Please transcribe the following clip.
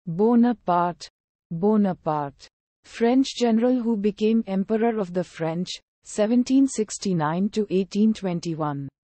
Bonaparte. Bonaparte. French general who became Emperor of the French, 1769 to 1821.